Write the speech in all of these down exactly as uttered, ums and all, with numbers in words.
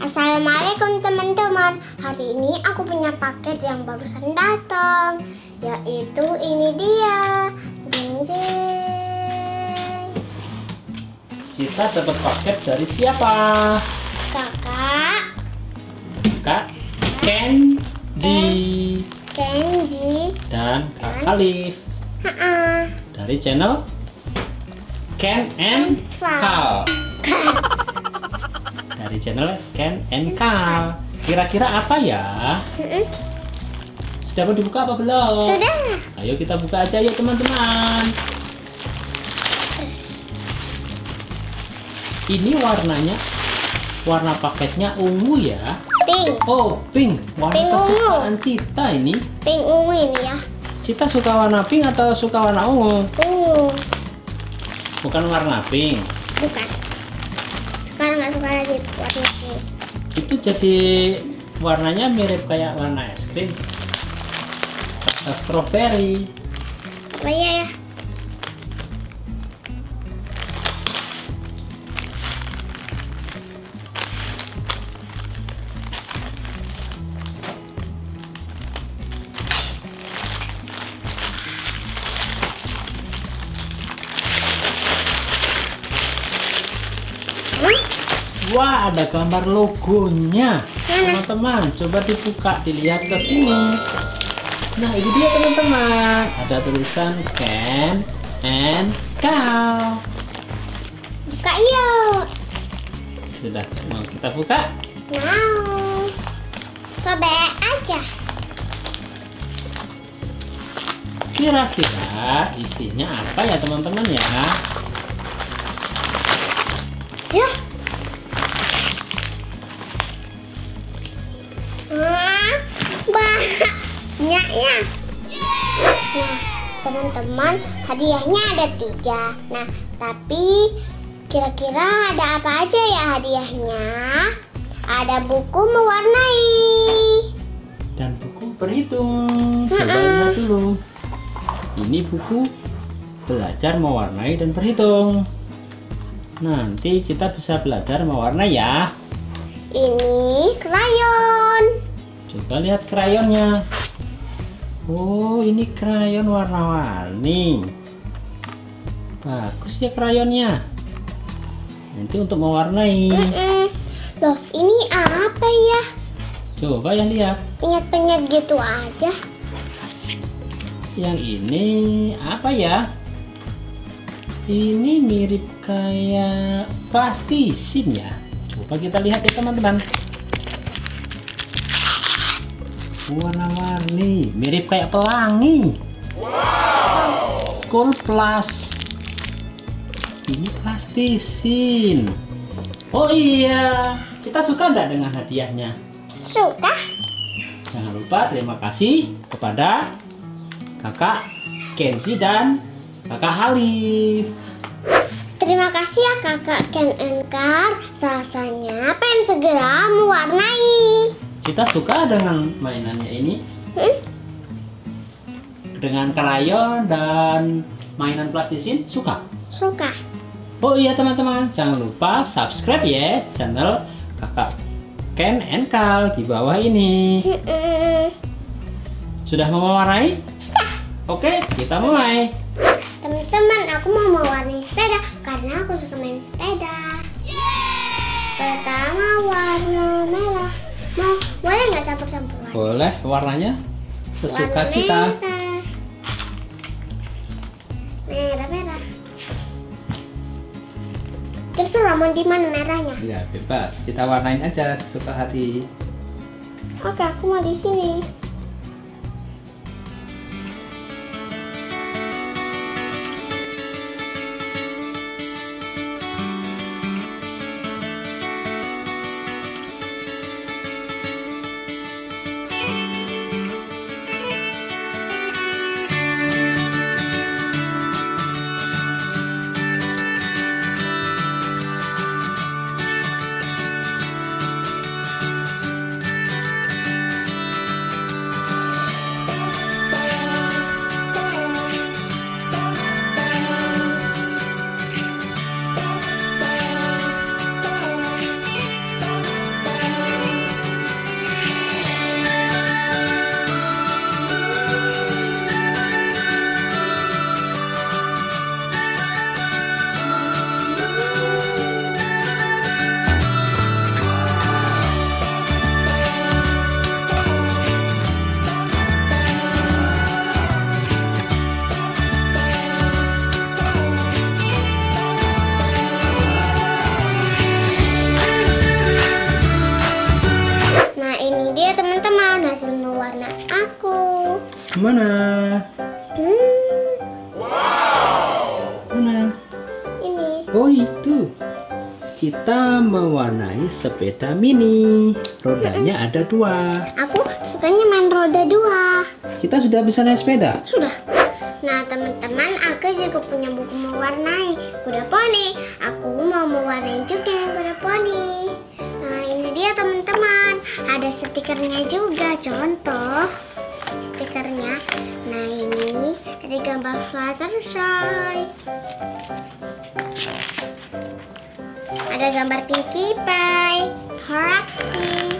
Assalamualaikum teman-teman. Hari ini aku punya paket yang barusan datang, yaitu ini dia. Jeng jeng. Cita dapat paket dari siapa? Kakak. Kak Kenji. Kenji. Dan Kak Alif. Ha-ha. Dari channel Ken and Kal. Dari channel Ken and Kal. Kira-kira apa ya? Sudah mau dibuka apa belum? Sudah. Ayo kita buka aja ya teman-teman. Ini warnanya, warna paketnya ungu ya. Pink. Oh, pink. Warna Pink kesukaan Cita ini. Pink ungu ini ya. Cita suka warna pink atau suka warna ungu? Ungu. Bukan warna pink. Bukan. Sekarang nggak suka lagi warna pink. Itu jadi warnanya mirip kayak warna es krim. Rasa stroberi. Oh iya ya. Wah, ada gambar logonya. Teman-teman, coba dibuka, dilihat ke sini. Nah, ini dia teman-teman. Ada tulisan Ken and Kal. Buka yuk. Sudah, mau kita buka? Mau. Sobek aja. Kira-kira isinya apa ya teman-teman ya? Ya. Wah, banyak ya. Nah, teman-teman, hadiahnya ada tiga. Nah, tapi kira-kira ada apa aja ya hadiahnya? Ada buku mewarnai. Dan buku berhitung. Coba lihat dulu. Ini buku belajar mewarnai dan berhitung. Nanti kita bisa belajar mewarnai ya. Ini krayon. Coba lihat krayonnya. Oh, ini krayon warna-warni. Bagus ya krayonnya. Nanti untuk mewarnai. Mm-mm. Loh, ini apa ya? Coba ya lihat. Penyet-penyet gitu aja. Yang ini apa ya? Ini mirip kayak plastisin ya. Coba kita lihat ya teman-teman. Warna-warni, mirip kayak pelangi. Wow. School Plus. Ini plastisin. Oh iya, Cita suka enggak dengan hadiahnya? Suka. Jangan lupa terima kasih kepada Kakak Kenji dan Kakak Halif. Terima kasih ya Kakak Ken and Kal. Rasanya pengen segera mewarnai. Cita suka dengan mainannya ini? Hmm? Dengan krayon dan mainan plastisin suka? Suka. Oh iya teman-teman, jangan lupa subscribe ya channel Kakak Ken and Kal di bawah ini. Mm-mm. Sudah mau mewarnai? Sudah. Oke, kita mulai. Teman-teman, aku mau mewarnai sepeda karena aku suka main sepeda. Pertama warna merah. Mau, boleh nggak campur-campuran? Boleh, warnanya sesuka Warna Cita. merah. Merah-merah. Terserah mau di mana merahnya. Ya, bebas. Cita warnain aja sesuka hati. Oke, aku mau di sini. Mana? Hmm, Mana? ini. Oh itu. Cita mewarnai sepeda mini. Rodanya ada dua. Aku sukanya main roda dua. Cita sudah bisa naik sepeda? Sudah. Nah teman-teman, aku juga punya buku mewarnai kuda poni. Aku mau mewarnai juga yang kuda poni. Nah ini dia teman-teman. Ada stikernya juga. Contoh stikernya. Nah ini ada gambar Fluttershy. Ada gambar Pinkie Pie, Horaxi.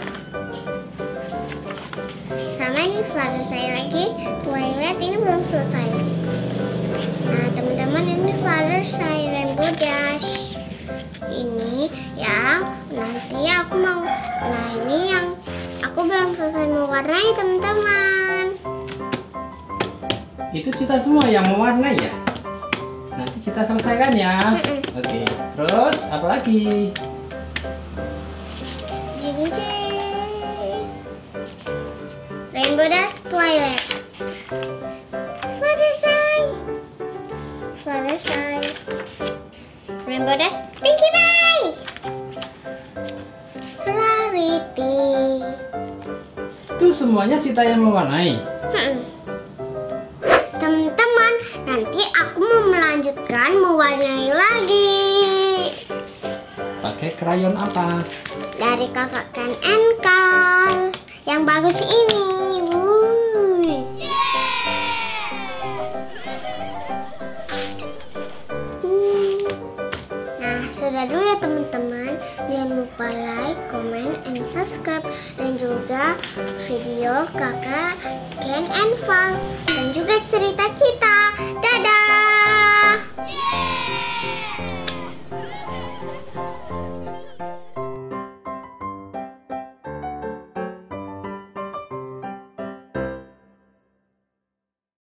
Sama ini Fluttershy lagi. Twilight ini belum selesai. Nah teman-teman, ini Fluttershy Rainbow Dash. Ini yang nanti aku mau. Nah ini yang aku belum selesai mewarnai teman-teman. Itu Cita semua yang mewarnai ya? Nanti Cita selesaikan ya. Mm-mm. Oke. Terus apa lagi? Jing jing. Rainbow Dash Twilight. Fluttershy. Fluttershy. Rainbow Dash Pinkie Pie. Rarity. Itu semuanya Cita yang mewarnai. Hmm. Teman-teman, nanti aku mau melanjutkan mewarnai lagi. Pakai krayon apa? Dari kakak Ken and Carl. Yang bagus ini. Wuih. Hmm. Nah, sudah dulu ya teman-teman. Jangan lupa like, comment, and subscribe. Dan juga video kakak Ken and Val. Dan juga cerita Cita.